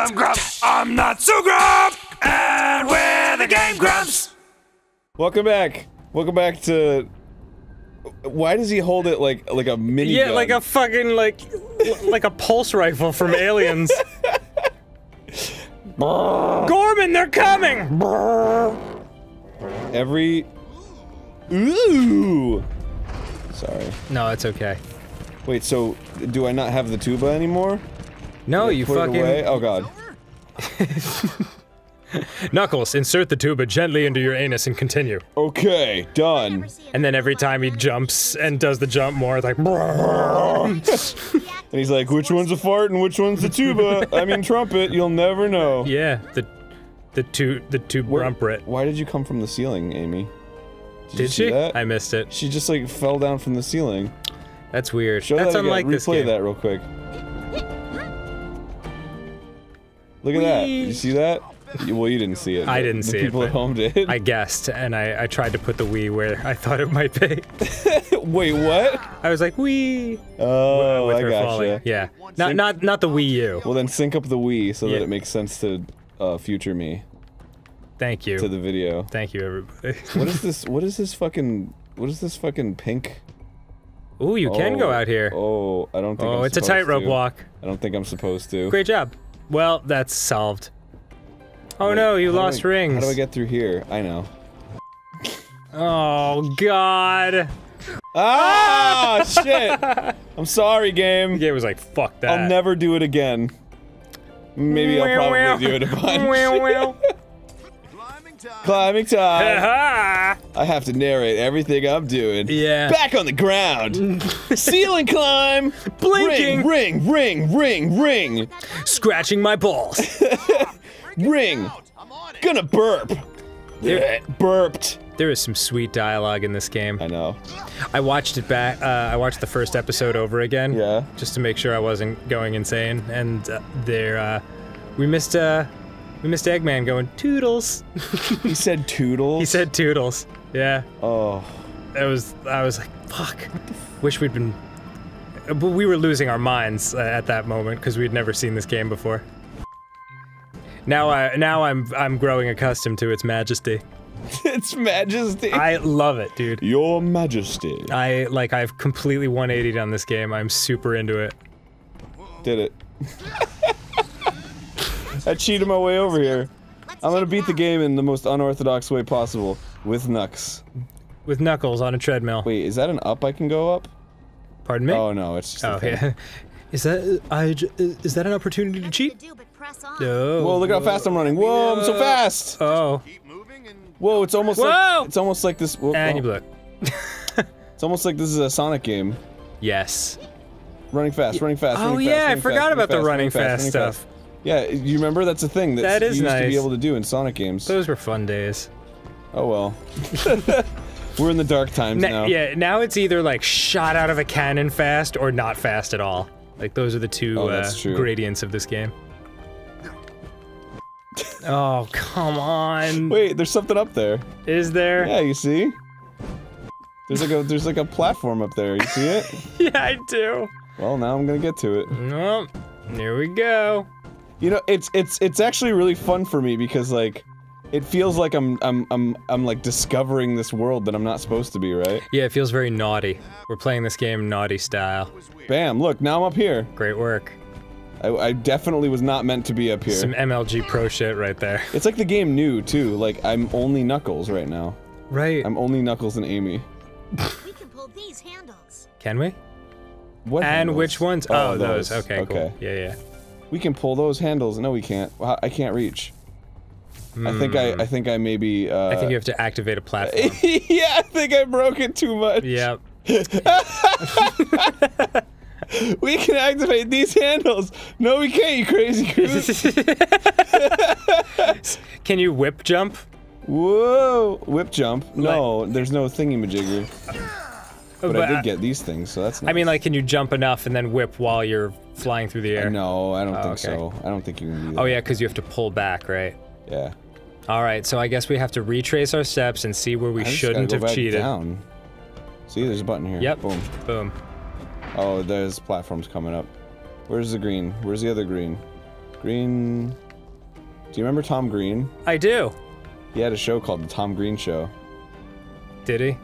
I'm Grump. I'm not so Grump. And we're the Game Grumps. Welcome back. Welcome back to... Why does he hold it like a mini gun? Yeah, like a fucking, like a pulse rifle from Aliens. Gorman, they're coming! Every... Ooh! Sorry. No, it's okay. Wait, so, do I not have the tuba anymore? No, you Put it fucking... away? Oh god. Knuckles, insert the tuba gently into your anus and continue. Okay, done. And then every time he jumps and does the jump more, it's like... And he's like, which one's a fart and which one's a tuba? I mean trumpet, you'll never know. Yeah, the two brumpet. Why did you come from the ceiling, Amy? Did you see she? that? I missed it. She just like fell down from the ceiling. That's weird. Show That's that again. unlike this Replay game. that real quick. Look at that. You see that? Well, you didn't see it. I didn't see it. The people at home did. I guessed, and I tried to put the Wii where I thought it might be. Wait, what? I was like, Wii! Oh, with I her gotcha. falling. Yeah. Not the Wii U. Well, then sync up the Wii so Yeah. that it makes sense to future me. Thank you. To the video. Thank you, everybody. What is this? What is this fucking pink? Ooh, you can go out here. Oh, I don't think Oh, I'm it's a supposed tightrope to. walk. I don't think I'm supposed to. Great job. Well, that's solved. Oh no, you lost rings. How do I get through here? I know. Oh god. Ah, shit! I'm sorry, game. The game was like, fuck that. I'll never do it again. Maybe I'll probably do it a bunch. Climbing time. I have to narrate everything I'm doing. Yeah. Back on the ground. Ceiling climb. Blinking. Ring. Scratching my balls. Ring. Gonna burp. Burped. There is some sweet dialogue in this game. I know. I watched it back, I watched the first episode over again. Yeah. Just to make sure I wasn't going insane, and we missed Eggman going, Toodles! He said toodles? He said Toodles, yeah. Oh. I was like, fuck. Wish we'd been... But we were losing our minds at that moment, because we'd never seen this game before. Now I'm growing accustomed to its majesty. Its majesty. I love it, dude. Your majesty. I've completely 180'd on this game. I'm super into it. Did it. I cheated my way over here. I'm gonna beat the game in the most unorthodox way possible. With Nux. With Knuckles on a treadmill. Wait, is that an up I can go up? Pardon me? Oh no, it's just a thing. Yeah. Is that an opportunity to cheat? No. Whoa, look how fast I'm running. Whoa, I'm so fast! Oh. Whoa, it's almost like this. Whoa, And you blew it. It's almost like this is a Sonic game. Yes. Running fast, running fast, Oh running fast, yeah, I running forgot fast, about the running fast, fast stuff. Yeah, you remember that's a thing That is you used to be nice. able to do in Sonic games. Those were fun days. Oh well. We're in the dark times now. Yeah, now it's either like shot out of a cannon fast or not fast at all. Like those are the two that's true. gradients of this game. Oh, come on. Wait, there's something up there. Is there? Yeah, you see? There's like a platform up there, you see it? Yeah, I do. Well, now I'm gonna get to it. Well, here we go. You know, it's actually really fun for me because like it feels like I'm like discovering this world that I'm not supposed to be, right? Yeah, it feels very naughty. We're playing this game naughty style. Bam, look, now I'm up here. Great work. I definitely was not meant to be up here. Some MLG pro shit right there. It's like the game knew, too. Like, I'm only Knuckles right now. Right. I'm only Knuckles and Amy. We can pull these handles. Can we? What And handles? which ones? Oh, those. Okay, cool. Okay. Yeah. We can pull those handles. No, we can't. I can't reach. I think I maybe, I think you have to activate a platform. yeah, I think I broke it too much. Yep. We can activate these handles. No, we can't, you crazy goose. Can you whip jump? Whoa, whip jump. No, there's no thingy-majigger. But I did I get these things, so that's nice. I mean, like, can you jump enough and then whip while you're flying through the air? No, I don't think okay. so. I don't think you can do that. Oh yeah, because you have to pull back, right? Yeah. Alright, so I guess we have to retrace our steps and see where we I just shouldn't gotta go have back cheated. down. See, there's a button here. Yep. Boom. Boom. Oh, there's platforms coming up. Where's the green? Where's the other green? Green. Do you remember Tom Green? I do. He had a show called The Tom Green Show. Did he?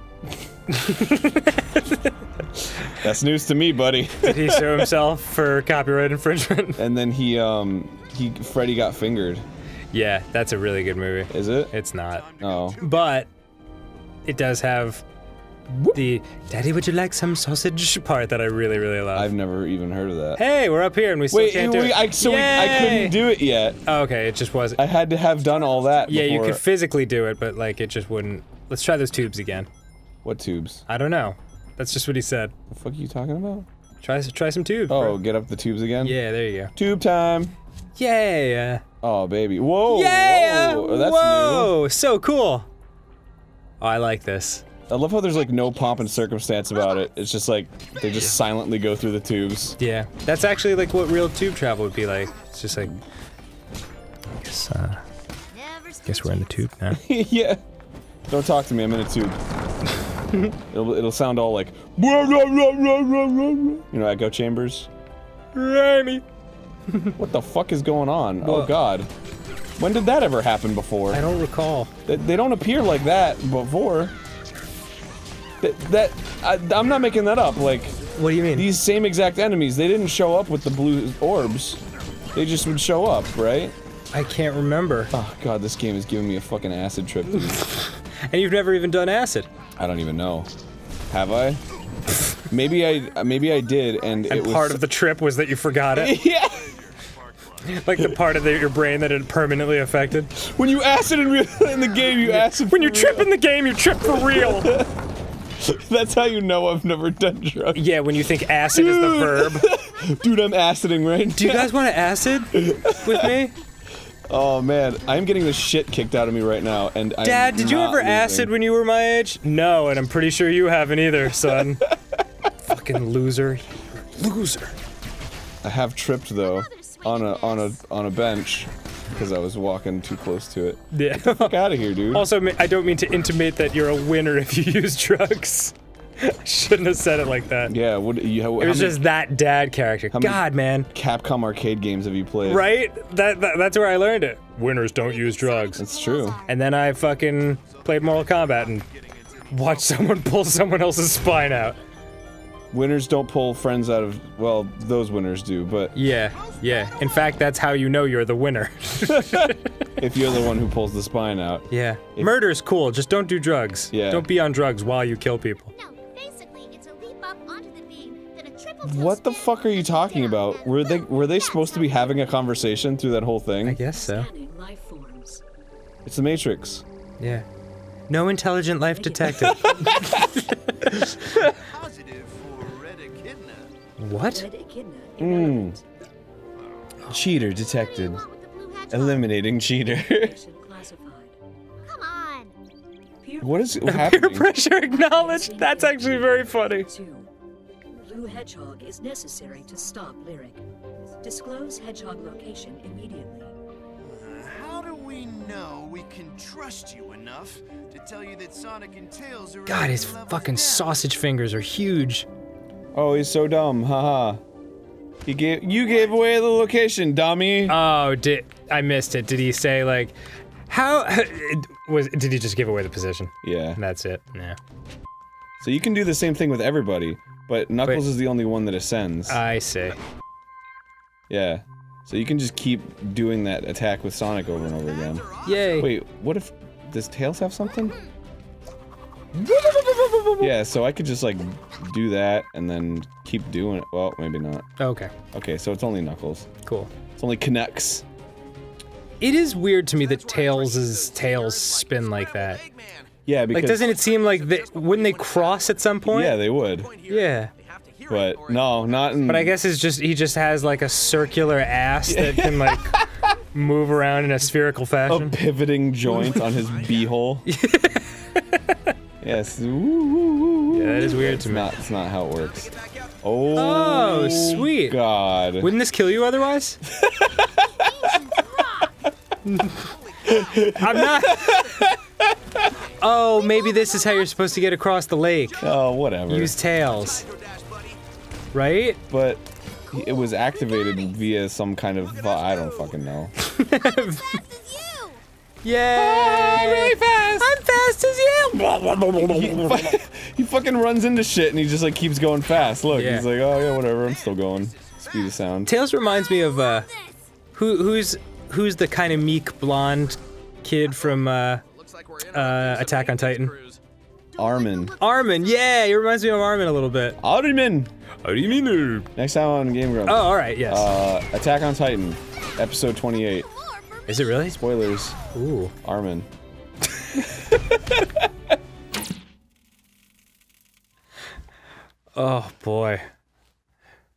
That's news to me, buddy. Did he show himself for copyright infringement? And then Freddy got fingered. Yeah, that's a really good movie. Is it? It's not. Oh. But it does have the "Daddy, would you like some sausage?" part that I really, really love. I've never even heard of that. Hey, we're up here and we still can't do it. I couldn't do it yet. Oh, okay, it just wasn't. I had to have done all that Yeah, before. you could physically do it, but like it just wouldn't. Let's try those tubes again. What tubes? I don't know. That's just what he said. The fuck are you talking about? Try some tubes. Oh, bro. get up the tubes again? Yeah, there you go. Tube time. Yeah. Oh, baby. Whoa. Yeah. Whoa. That's Whoa. So cool. Oh, I like this. new. I love how there's like no pomp and circumstance about it. It's just like they just silently go through the tubes. Yeah, that's actually like what real tube travel would be like. It's just like, guess we're in the tube now. Yeah. Don't talk to me. I'm in a tube. it'll sound all like, you know, echo chambers. Remy. What the fuck is going on? Oh What? God. When did that ever happen before? I don't recall. They don't appear like that before. I'm not making that up. Like, What do you mean? these same exact enemies, they didn't show up with the blue orbs. They just would show up, right? I can't remember. Oh God, this game is giving me a fucking acid trip, dude. And you've never even done acid. I don't even know. Have I? Maybe I did, and it was Part of the trip was that you forgot it. yeah. Like the part of your brain that it permanently affected. When you acid in the game, you acid. When you trip in the game, you trip for real. That's how you know I've never done drugs. Yeah, when you think acid is the verb. Dude, I'm aciding right now. Do you guys want to acid with me? Oh man, I'm getting the shit kicked out of me right now, and Dad, did you ever acid when you were my age? No, and I'm pretty sure you haven't either, son. Fucking loser. Loser. I have tripped though, on a bench, because I was walking too close to it. Yeah. Fuck out of here, dude. Also, I don't mean to intimate that you're a winner if you use drugs. I shouldn't have said it like that. Yeah, what you? It was just that dad character. many- God, man. Capcom arcade games have you played? Right? That's where I learned it. Winners don't use drugs. It's true. And then I fucking played Mortal Kombat and watched someone pull someone else's spine out. Winners don't pull friends out of. Well, those winners do, but Yeah, yeah. In fact, that's how you know you're the winner. if you're the one who pulls the spine out. Yeah. Murder's cool, just don't do drugs. Yeah. Don't be on drugs while you kill people. No, basically, it's a leap up onto the beam, then a triple What the fuck are you talking about? Were they supposed to be having a conversation through that whole I thing? guess so. Life forms. It's the Matrix. Yeah. No intelligent life detected. Positive for red echidna. What? Red echidna. Cheater detected. Eliminate. Eliminating cheater. Classified. Come on. What is Peer happening? pressure acknowledged. That's actually very funny. 2. Blue Hedgehog is necessary to stop Lyric. Disclose Hedgehog location immediately. How do we know we can trust you enough to tell you that Sonic and Tails are God, his fucking sausage fingers are huge. Oh, he's so dumb. Haha. You gave away the location, dummy. Oh, I missed it. Did he say like, how did he just give away the position? Yeah. And that's it. Yeah. So you can do the same thing with everybody, but Knuckles Wait. is the only one that ascends. I see. Yeah. So you can just keep doing that attack with Sonic over and over again. Yay. Wait, what if... Does Tails have something? Yeah, so I could just, like, do that and then keep doing it. Well, maybe not. Okay. Okay, so it's only Knuckles. Cool. It's only Knucks. It is weird to me that Tails' tails spin like that. Yeah, because... Like, doesn't it seem like wouldn't they cross at some point? Yeah, they would. Yeah. But, no, not in... But I guess it's just he just has like a circular ass that can like move around in a spherical A fashion. pivoting joint on his beehole. Yes. Yeah, that is weird to me. It's not how it works. Oh, Oh, sweet. God. Wouldn't this kill you otherwise? I'm not. Oh, maybe this is how you're supposed to get across the lake. Oh, whatever. Use tails. Right? But it was activated via some kind of I don't fucking know. Fast as you! Yay! Really fast. I'm fast as you! He fucking runs into shit and he just like keeps going fast. Look, Yeah. he's like, oh yeah, whatever, I'm still going. Speed of sound. Tails reminds me of who's the kind of meek blonde kid from Attack on Titan? Armin. Armin, yeah, he reminds me of Armin a little bit. Armin. Armin. Next time on Game Grumps. Oh, all right, yes. Attack on Titan, episode 28. Is it really? Spoilers. Ooh. Armin. Oh boy.